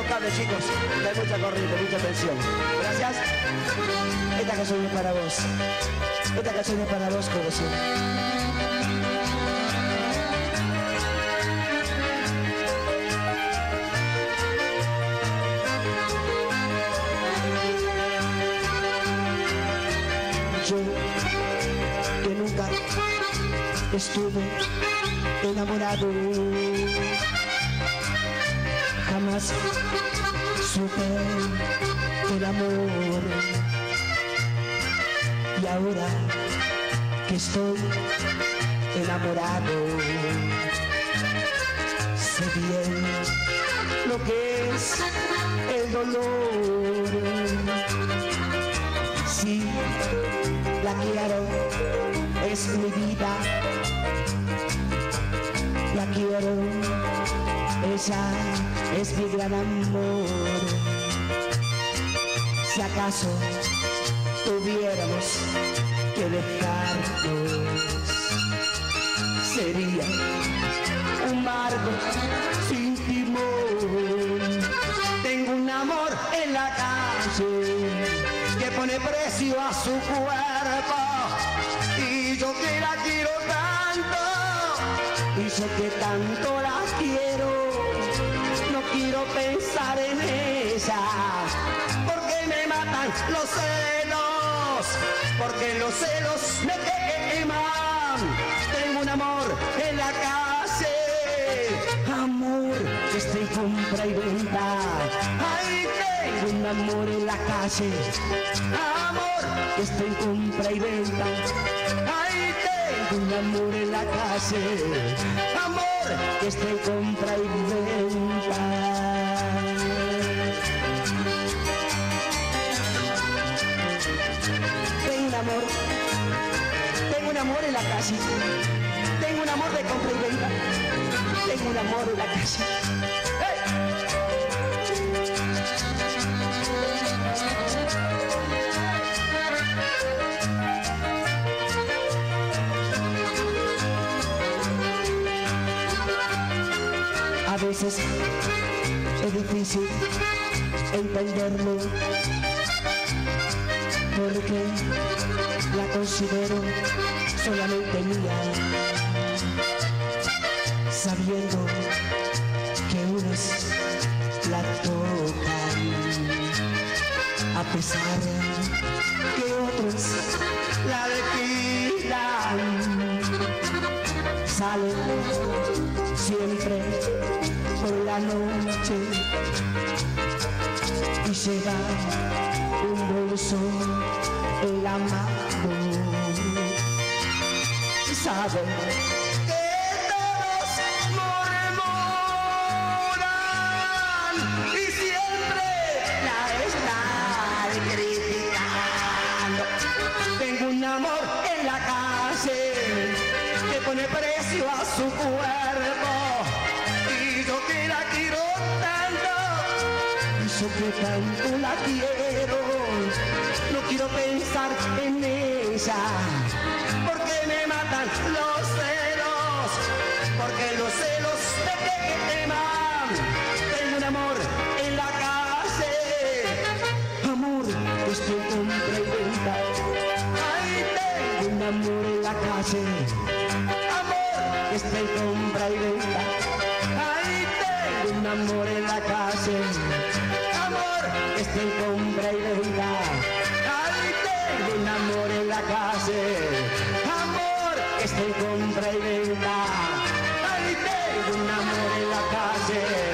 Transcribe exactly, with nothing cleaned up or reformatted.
cable, chicos, que hay mucha corriente, mucha tensión. Gracias. Esta canción es para vos. Esta canción es para vos, corazón. Yo, que nunca estuve enamorado, jamás supe el amor, y ahora que estoy enamorado, sé bien lo que es el dolor. Sí, la quiero, es mi vida, la quiero, ella es mi gran amor. Si acaso tuviéramos que dejarnos, sería un barco sin timón. Tengo un amor en la calle que pone precio a su cuerpo, y yo que la quiero tanto, y yo que tanto la quiero, no quiero pensar en ella, porque me matan los celos, porque los celos me queman. Tengo un amor en la calle, amor que está en compra y venta. Ay, tengo un amor en la calle, amor que está en compra y venta. Ay, tengo un amor en la calle, amor que está en compra y venta. Tengo un amor, tengo un amor en la calle, tengo un amor de compra y venta, tengo un amor en la calle. A veces es difícil entenderlo, porque la considero solamente mía, sabiendo que unos la tocan, a pesar que otros la depilan. Salen siempre por la noche y lleva un bolso en la mano, y sabe que todos murmuran y siempre la están criticando. Tengo un amor en la calle que pone precio a su cuerpo, y yo que la quiero tanto, y yo que tanto la quiero, no quiero pensar en ella, porque me matan los celos, porque los celos me queman. Tengo un amor en la calle, amor que estoy en compra y venta. Ay, tengo un amor en la calle, amor que estoy en compra y venta. Ay, tengo un amor en la calle, amor que estoy en compra y venta. Ay, tengo un amor en la calle, amor que estoy en compra y venta. Ay, tengo un amor en la calle.